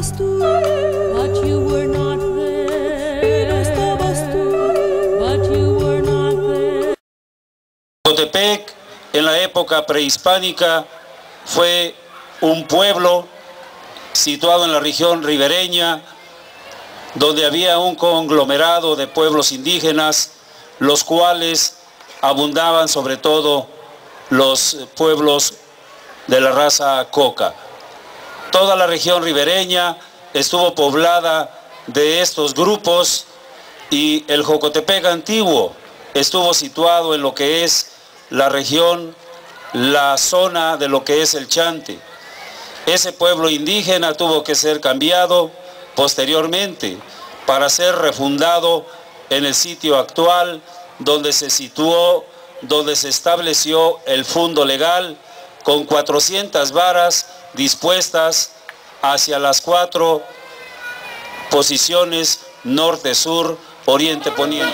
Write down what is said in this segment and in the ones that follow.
estabas tú, but you were not there. Y no estabas tú, but you were not there. Jocotepec en la época prehispánica fue un pueblo situado en la región ribereña, donde había un conglomerado de pueblos indígenas, los cuales abundaban sobre todo los pueblos de la raza Coca. Toda la región ribereña estuvo poblada de estos grupos y el Jocotepec antiguo estuvo situado en lo que es la región, la zona de lo que es el Chante. Ese pueblo indígena tuvo que ser cambiado posteriormente para ser refundado en el sitio actual donde se situó, donde se estableció el fundo legal con 400 varas dispuestas hacia las 4 posiciones norte, sur, oriente, poniente.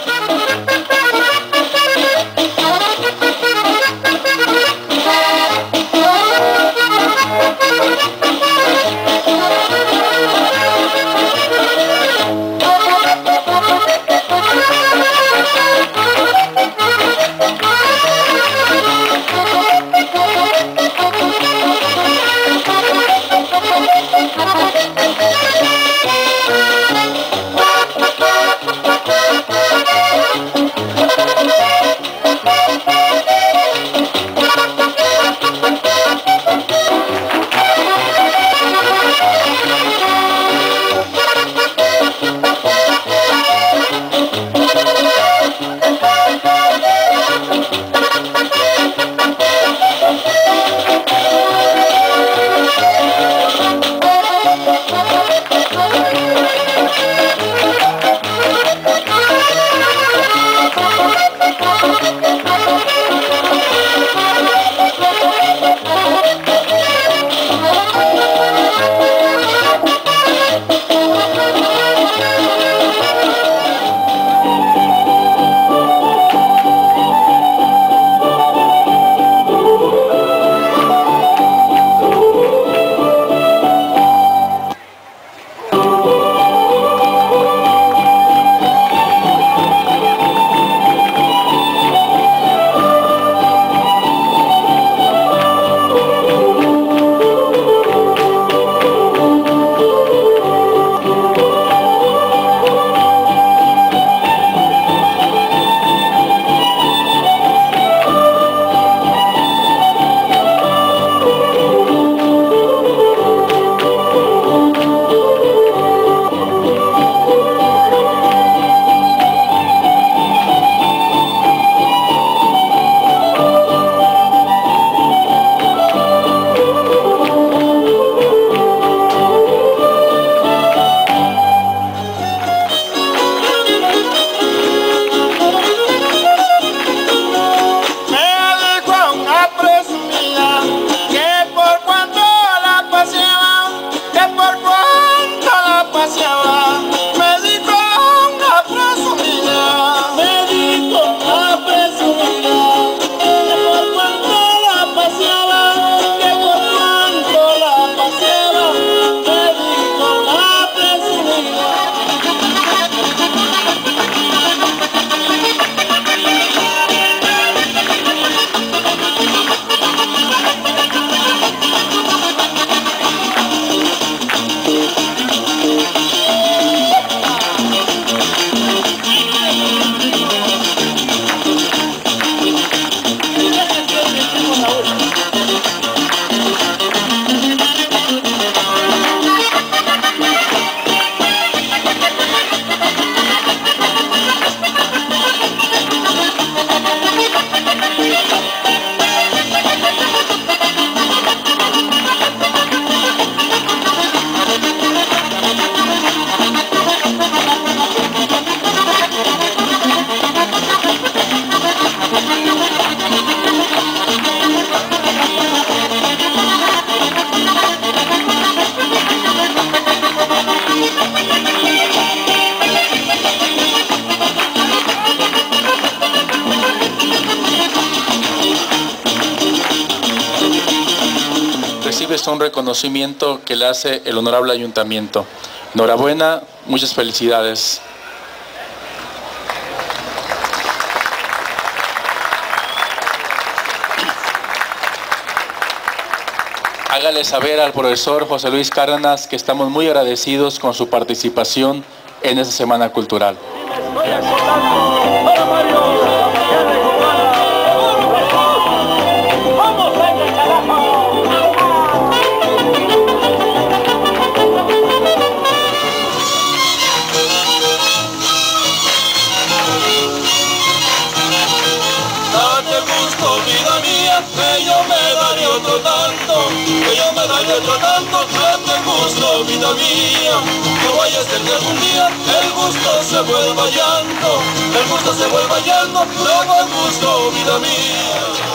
es un reconocimiento que le hace el honorable ayuntamiento. Enhorabuena, muchas felicidades. Hágale saber al profesor José Luis Cárdenas que estamos muy agradecidos con su participación en esta Semana Cultural. Que yo me daría otro tanto, que yo me daría otro tanto, date el gusto, vida mía. No vaya a ser que algún día el gusto se vuelva llanto, el gusto se vuelva llanto, luego el gusto, vida mía.